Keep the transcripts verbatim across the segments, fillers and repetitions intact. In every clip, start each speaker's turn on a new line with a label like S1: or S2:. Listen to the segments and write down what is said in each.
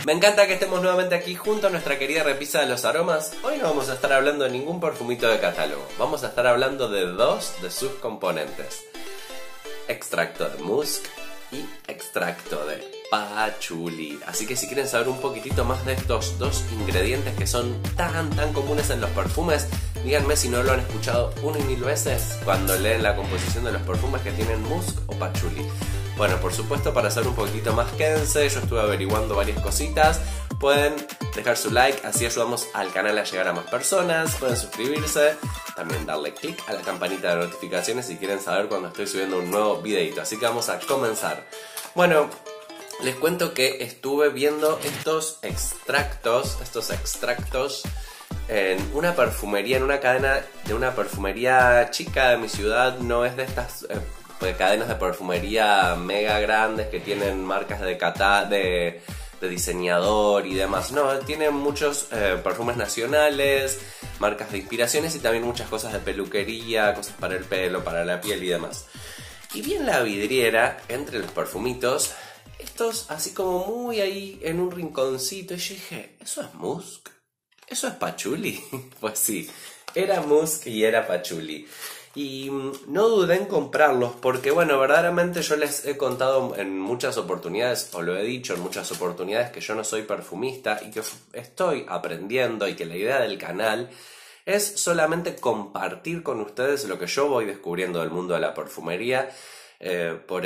S1: Me encanta que estemos nuevamente aquí junto a nuestra querida repisa de los aromas. Hoy no vamos a estar hablando de ningún perfumito de catálogo. Vamos a estar hablando de dos de sus componentes. Extracto de musk y extracto de patchouli. Así que si quieren saber un poquitito más de estos dos ingredientes que son tan tan comunes en los perfumes, díganme si no lo han escuchado una y mil veces cuando leen la composición de los perfumes que tienen musk o patchouli. Bueno, por supuesto, para saber un poquito más, quédense. Yo estuve averiguando varias cositas. Pueden dejar su like, así ayudamos al canal a llegar a más personas. Pueden suscribirse, también darle click a la campanita de notificaciones si quieren saber cuando estoy subiendo un nuevo videito. Así que vamos a comenzar. Bueno, les cuento que estuve viendo estos extractos, estos extractos en una perfumería, en una cadena de una perfumería chica de mi ciudad. No es de estas eh, de cadenas de perfumería mega grandes que tienen marcas de cata de, de diseñador y demás. No, tienen muchos eh, perfumes nacionales, marcas de inspiraciones y también muchas cosas de peluquería, cosas para el pelo, para la piel y demás. Y vi en la vidriera, entre los perfumitos, estos así como muy ahí en un rinconcito, y yo dije, ¿eso es musk? ¿Eso es patchouli? Pues sí, era musk y era patchouli. Y no dudé en comprarlos porque, bueno, verdaderamente yo les he contado en muchas oportunidades, o lo he dicho en muchas oportunidades, que yo no soy perfumista y que estoy aprendiendo, y que la idea del canal es solamente compartir con ustedes lo que yo voy descubriendo del mundo de la perfumería. Eh, por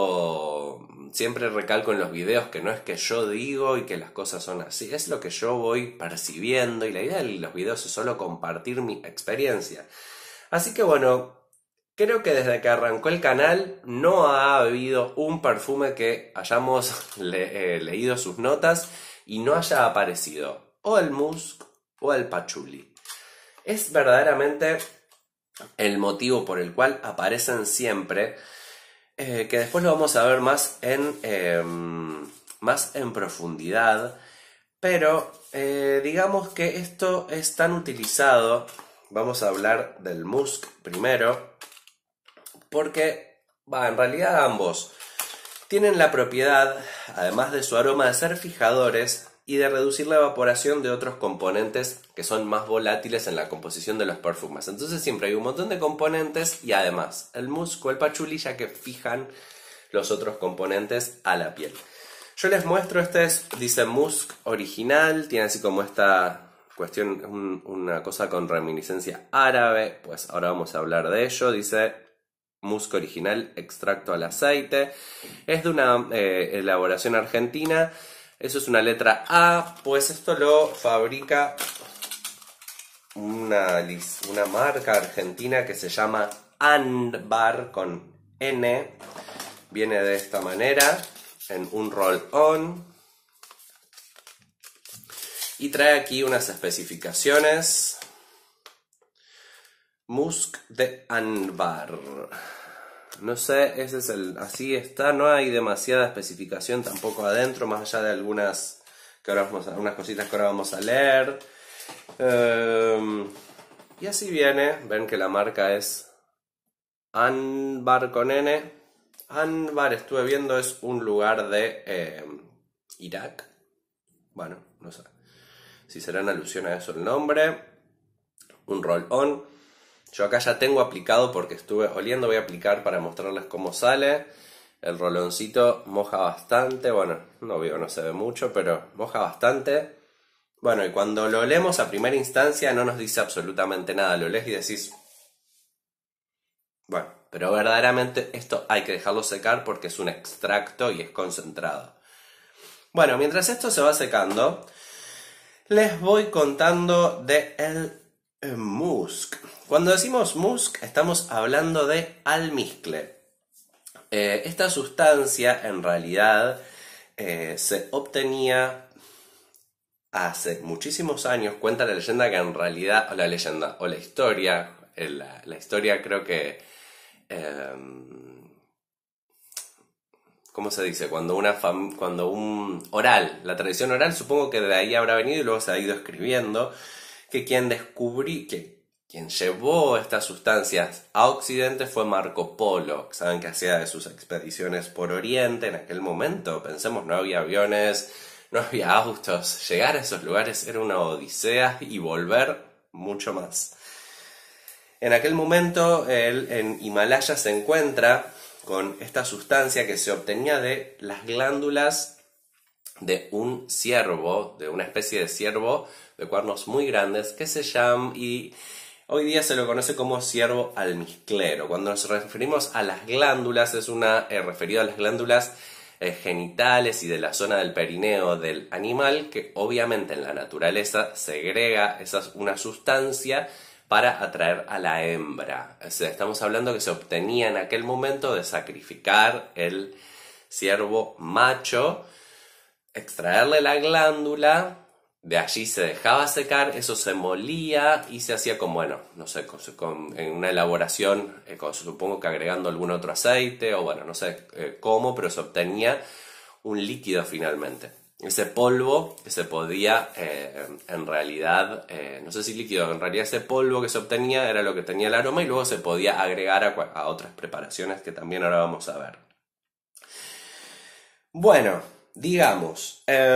S1: eso siempre recalco en los videos que no es que yo digo y que las cosas son así, es lo que yo voy percibiendo, y la idea de los videos es solo compartir mi experiencia. Así que bueno, creo que desde que arrancó el canal no ha habido un perfume que hayamos le, eh, leído sus notas y no haya aparecido o el musk o el patchouli. Es verdaderamente el motivo por el cual aparecen siempre, eh, que después lo vamos a ver más en, eh, más en profundidad, pero eh, digamos que esto es tan utilizado. Vamos a hablar del musk primero, porque, bah, en realidad ambos tienen la propiedad, además de su aroma, de ser fijadores y de reducir la evaporación de otros componentes que son más volátiles en la composición de los perfumes. Entonces siempre hay un montón de componentes y además el musk o el patchouli ya que fijan los otros componentes a la piel. Yo les muestro, este es, dice musk original, tiene así como esta cuestión, un, una cosa con reminiscencia árabe, pues ahora vamos a hablar de ello. Dice musk original, extracto al aceite, es de una eh, elaboración argentina. Eso es una letra A, pues esto lo fabrica una, una marca argentina que se llama Anbar con N. Viene de esta manera en un roll-on. Y trae aquí unas especificaciones. Musk de Anbar. No sé, ese es el, así está, no hay demasiada especificación tampoco adentro, más allá de algunas, que ahora vamos a, algunas cositas que ahora vamos a leer. Um, y así viene, ven que la marca es Anbar con N. Anbar, estuve viendo, es un lugar de eh, Irak. Bueno, no sé si será en alusión a eso el nombre. Un roll-on. Yo acá ya tengo aplicado porque estuve oliendo, voy a aplicar para mostrarles cómo sale. El roloncito moja bastante, bueno, no veo, no se ve mucho, pero moja bastante. Bueno, y cuando lo olemos a primera instancia no nos dice absolutamente nada, lo lees y decís, bueno, pero verdaderamente esto hay que dejarlo secar porque es un extracto y es concentrado. Bueno, mientras esto se va secando, les voy contando de el musk. Cuando decimos musk, estamos hablando de almizcle. Eh, esta sustancia, en realidad, eh, se obtenía hace muchísimos años. Cuenta la leyenda que en realidad, o la leyenda, o la historia, eh, la, la historia creo que... Eh, ¿Cómo se dice? Cuando una fam cuando un oral, la tradición oral, supongo que de ahí habrá venido y luego se ha ido escribiendo, que quien descubrí, que quien llevó estas sustancias a Occidente fue Marco Polo. Saben que hacía de sus expediciones por Oriente en aquel momento. Pensemos, no había aviones, no había autos. Llegar a esos lugares era una odisea y volver mucho más. En aquel momento, él en Himalaya se encuentra con esta sustancia que se obtenía de las glándulas de un ciervo, de una especie de ciervo de cuernos muy grandes que se llama, y hoy día se lo conoce como ciervo almizclero. Cuando nos referimos a las glándulas, es una eh, referido a las glándulas eh, genitales y de la zona del perineo del animal, que obviamente en la naturaleza segrega esa, una sustancia para atraer a la hembra. O sea, estamos hablando que se obtenía en aquel momento de sacrificar el ciervo macho, extraerle la glándula, de allí se dejaba secar, eso se molía y se hacía con, bueno, no sé, con, con, en una elaboración, eh, con, supongo que agregando algún otro aceite, o bueno, no sé eh, cómo, pero se obtenía un líquido finalmente. Ese polvo que se podía, eh, en realidad, eh, no sé si líquido, en realidad ese polvo que se obtenía era lo que tenía el aroma y luego se podía agregar a, a otras preparaciones que también ahora vamos a ver. Bueno, digamos, eh,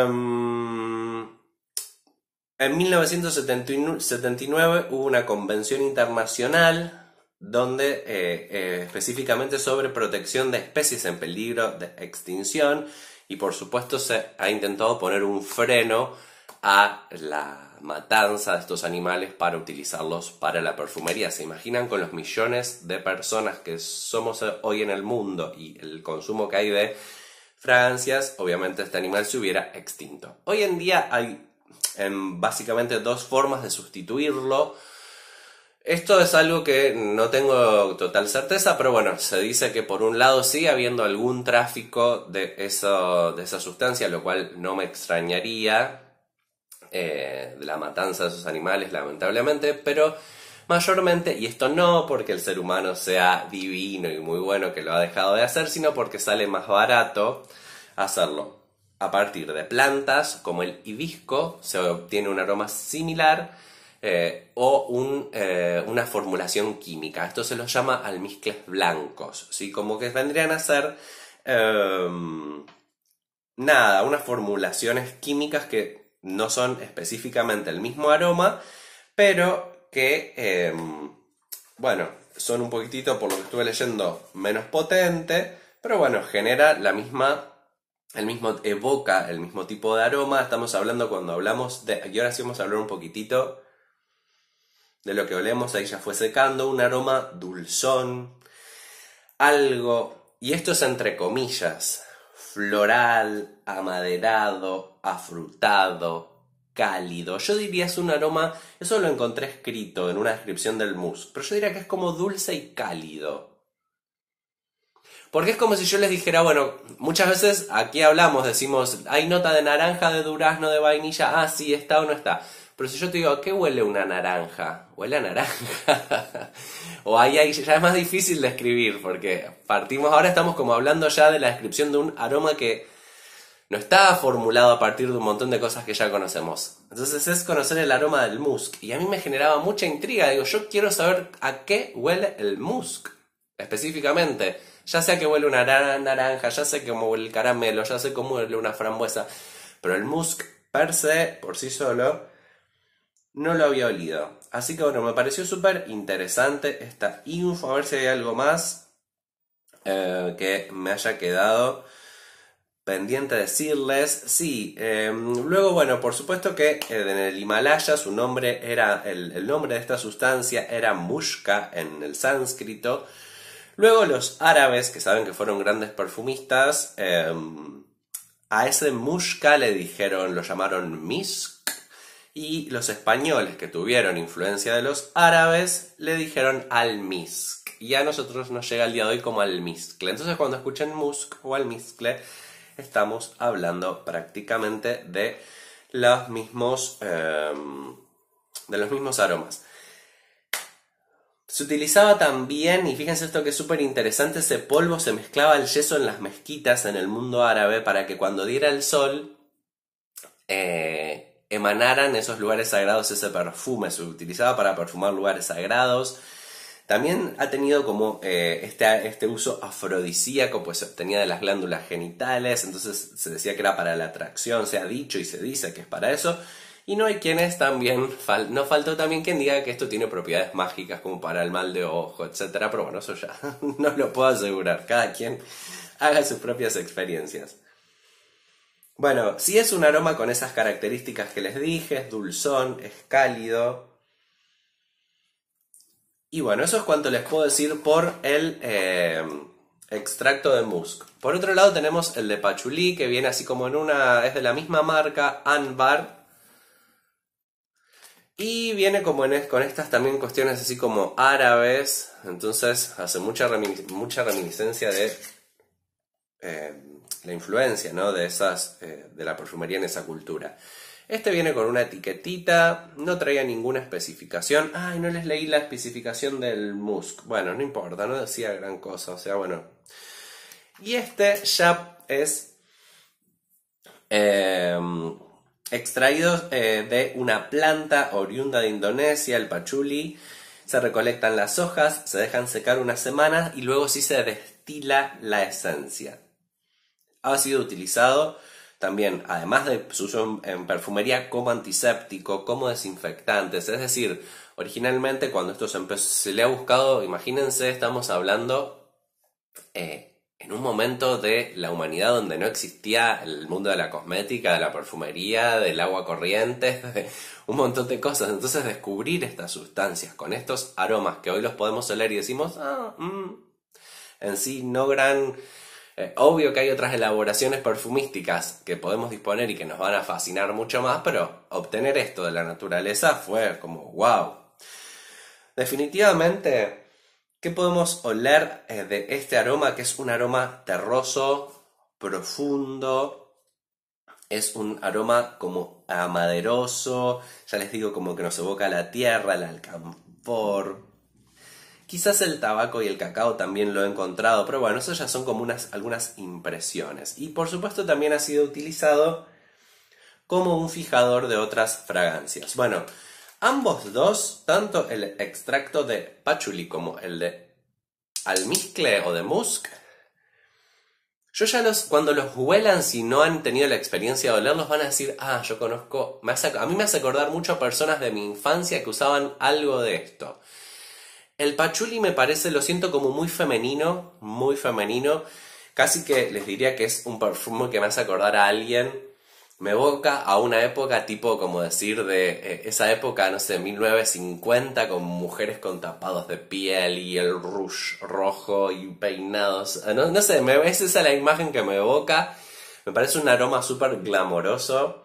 S1: en mil novecientos setenta y nueve hubo una convención internacional donde eh, eh, específicamente sobre protección de especies en peligro de extinción, y por supuesto se ha intentado poner un freno a la matanza de estos animales para utilizarlos para la perfumería. ¿Se imaginan con los millones de personas que somos hoy en el mundo y el consumo que hay de fragancias? Obviamente este animal se hubiera extinto. Hoy en día hay em, básicamente dos formas de sustituirlo. Esto es algo que no tengo total certeza, pero bueno, se dice que por un lado sigue habiendo algún tráfico de, eso, de esa sustancia, lo cual no me extrañaría, eh, de la matanza de esos animales, lamentablemente, pero mayormente, y esto no porque el ser humano sea divino y muy bueno que lo ha dejado de hacer, sino porque sale más barato hacerlo a partir de plantas como el hibisco, se obtiene un aroma similar, Eh, o un, eh, una formulación química. Esto se los llama almizcles blancos, ¿sí? Como que vendrían a ser eh, nada, unas formulaciones químicas que no son específicamente el mismo aroma, pero que eh, bueno, son un poquitito, por lo que estuve leyendo, menos potente, pero bueno, genera la misma, el mismo, evoca el mismo tipo de aroma. Estamos hablando, cuando hablamos de, y ahora sí vamos a hablar un poquitito de lo que olemos, ahí ya fue secando, un aroma dulzón, algo, y esto es entre comillas, floral, amaderado, afrutado, cálido. Yo diría es un aroma, eso lo encontré escrito en una descripción del musk, pero yo diría que es como dulce y cálido. Porque es como si yo les dijera, bueno, muchas veces aquí hablamos, decimos, hay nota de naranja, de durazno, de vainilla, ah, sí, está o no está. Pero si yo te digo, ¿a qué huele una naranja? Huele a naranja. O ahí, ahí ya es más difícil de escribir, porque partimos, ahora estamos como hablando ya de la descripción de un aroma que no está formulado a partir de un montón de cosas que ya conocemos. Entonces es conocer el aroma del musk. Y a mí me generaba mucha intriga. Digo, yo quiero saber a qué huele el musk específicamente. Ya sé a qué huele una naranja, ya sé cómo huele el caramelo, ya sé cómo huele una frambuesa. Pero el musk per se, por sí solo, no lo había olido. Así que bueno, me pareció súper interesante esta info. A ver si hay algo más eh, que me haya quedado pendiente decirles. Sí, eh, luego bueno, por supuesto que eh, en el Himalaya su nombre era, el, el nombre de esta sustancia era mushka en el sánscrito. Luego los árabes, que saben que fueron grandes perfumistas, eh, a ese mushka le dijeron, lo llamaron misk. Y los españoles, que tuvieron influencia de los árabes, le dijeron almizc. Y a nosotros nos llega el día de hoy como almizcle. Entonces cuando escuchen musk o almizcle, estamos hablando prácticamente de los mismos, eh, de los mismos aromas. Se utilizaba también, y fíjense esto que es súper interesante, ese polvo se mezclaba al yeso en las mezquitas en el mundo árabe para que cuando diera el sol Eh, emanaran esos lugares sagrados ese perfume. Se utilizaba para perfumar lugares sagrados, También ha tenido como eh, este, este uso afrodisíaco, pues se obtenía de las glándulas genitales, entonces se decía que era para la atracción, se ha dicho y se dice que es para eso. Y no hay quienes también, fal no faltó también quien diga que esto tiene propiedades mágicas como para el mal de ojo, etcétera. Pero bueno, eso ya no lo puedo asegurar, cada quien haga sus propias experiencias. Bueno, si es un aroma con esas características que les dije, es dulzón, es cálido. Y bueno, eso es cuanto les puedo decir por el eh, extracto de musk. Por otro lado tenemos el de pachulí, que viene así como en una, es de la misma marca, Anbar. Y viene como en, con estas también cuestiones así como árabes, entonces hace mucha, remin mucha reminiscencia de eh, la influencia, ¿no? de, esas, eh, de la perfumería en esa cultura. Este viene con una etiquetita, no traía ninguna especificación. Ay, no les leí la especificación del musk. Bueno, no importa, no decía gran cosa, o sea, bueno. Y este ya es eh, extraído eh, de una planta oriunda de Indonesia, el pachuli. Se recolectan las hojas, se dejan secar unas semanas y luego sí se destila la esencia. Ha sido utilizado también, además de su uso en, en perfumería, como antiséptico, como desinfectantes. Es decir, originalmente cuando esto se, empezó, se le ha buscado, imagínense, estamos hablando eh, en un momento de la humanidad donde no existía el mundo de la cosmética, de la perfumería, del agua corriente, de un montón de cosas. Entonces descubrir estas sustancias con estos aromas que hoy los podemos oler y decimos, ah, mmm, en sí no gran... Eh, obvio que hay otras elaboraciones perfumísticas que podemos disponer y que nos van a fascinar mucho más, pero obtener esto de la naturaleza fue como wow. Definitivamente, ¿qué podemos oler eh, de este aroma? Que es un aroma terroso, profundo, es un aroma como amaderoso, ya les digo, como que nos evoca la tierra, el alcanfor. Quizás el tabaco y el cacao también lo he encontrado, pero bueno, eso ya son como unas, algunas impresiones. Y por supuesto también ha sido utilizado como un fijador de otras fragancias. Bueno, ambos dos, tanto el extracto de pachuli como el de almizcle o de musk, yo ya los, cuando los huelan, si no han tenido la experiencia de olerlos, van a decir, ah, yo conozco, me hace, a mí me hace acordar mucho a personas de mi infancia que usaban algo de esto. El pachuli me parece, lo siento como muy femenino, muy femenino, casi que les diría que es un perfume que me hace acordar a alguien, me evoca a una época tipo, como decir, de eh, esa época, no sé, mil novecientos cincuenta, con mujeres con tapados de piel y el rouge rojo y peinados, no, no sé, me, es esa la imagen que me evoca, me parece un aroma súper glamoroso.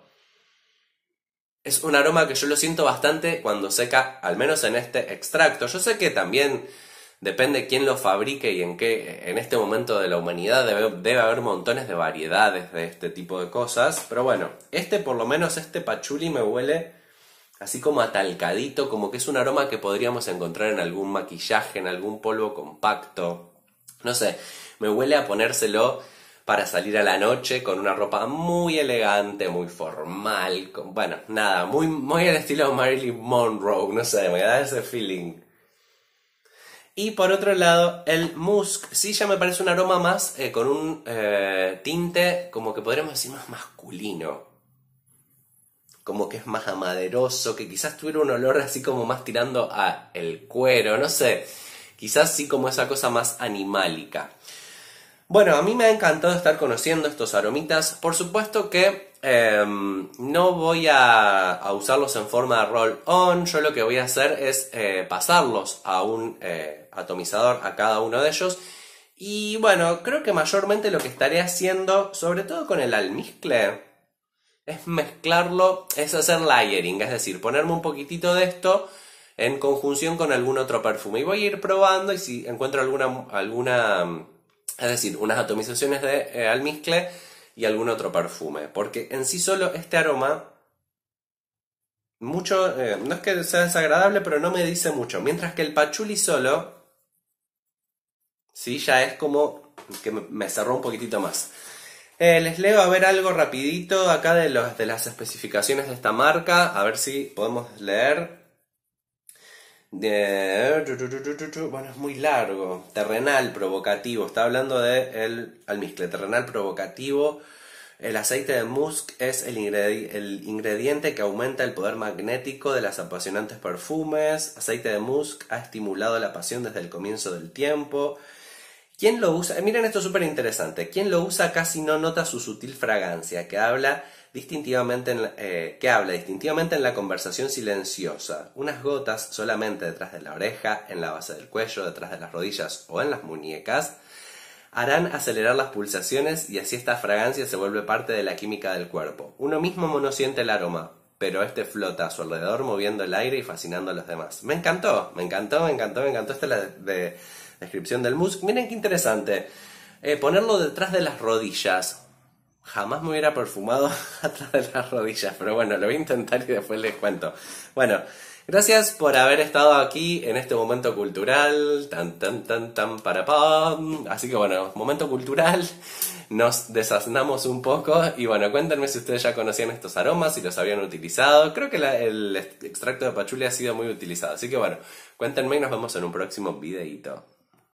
S1: Es un aroma que yo lo siento bastante cuando seca, al menos en este extracto. Yo sé que también depende quién lo fabrique y en qué, en este momento de la humanidad debe, debe haber montones de variedades de este tipo de cosas. Pero bueno, este por lo menos, este pachuli me huele así como atalcadito, como que es un aroma que podríamos encontrar en algún maquillaje, en algún polvo compacto. No sé, me huele a ponérselo para salir a la noche con una ropa muy elegante, muy formal, con, bueno, nada, muy, muy al estilo Marilyn Monroe, no sé, me da ese feeling. Y por otro lado, el musk, sí ya me parece un aroma más eh, con un eh, tinte, como que podríamos decir más masculino. Como que es más amaderoso, que quizás tuviera un olor así como más tirando a el cuero, no sé, quizás sí como esa cosa más animálica. Bueno, a mí me ha encantado estar conociendo estos aromitas. Por supuesto que eh, no voy a, a usarlos en forma de roll-on. Yo lo que voy a hacer es eh, pasarlos a un eh, atomizador a cada uno de ellos. Y bueno, creo que mayormente lo que estaré haciendo, sobre todo con el almizcle, es mezclarlo, es hacer layering. Es decir, ponerme un poquitito de esto en conjunción con algún otro perfume. Y voy a ir probando y si encuentro alguna... alguna Es decir, unas atomizaciones de eh, almizcle y algún otro perfume. Porque en sí solo este aroma, mucho, eh, no es que sea desagradable, pero no me dice mucho. Mientras que el pachuli solo, sí, ya es como que me, me cerró un poquitito más. Eh, les leo a ver algo rapidito acá de, los, de las especificaciones de esta marca. A ver si podemos leer. De... Bueno, es muy largo. Terrenal, provocativo. Está hablando de el almizcle. Terrenal, provocativo. El aceite de musk es el, ingredi- el ingrediente que aumenta el poder magnético de las apasionantes perfumes. Aceite de musk ha estimulado la pasión desde el comienzo del tiempo. ¿Quién lo usa? Eh, miren, esto es súper interesante. Quien lo usa casi no nota su sutil fragancia, que habla distintivamente en la, eh, que habla distintivamente en la conversación silenciosa. Unas gotas solamente detrás de la oreja, en la base del cuello, detrás de las rodillas o en las muñecas harán acelerar las pulsaciones y así esta fragancia se vuelve parte de la química del cuerpo. Uno mismo no siente el aroma, pero este flota a su alrededor moviendo el aire y fascinando a los demás. Me encantó, me encantó, me encantó, me encantó. Esta es la de, de descripción del musk. Miren qué interesante. Eh, ponerlo detrás de las rodillas. Jamás me hubiera perfumado atrás de las rodillas, pero bueno, lo voy a intentar y después les cuento. Bueno, gracias por haber estado aquí en este momento cultural, tan tan tan tan para pam. Así que bueno, momento cultural, nos desasnamos un poco y bueno, cuéntenme si ustedes ya conocían estos aromas, si los habían utilizado. Creo que la, el extracto de pachuli ha sido muy utilizado, así que bueno, cuéntenme y nos vemos en un próximo videíto.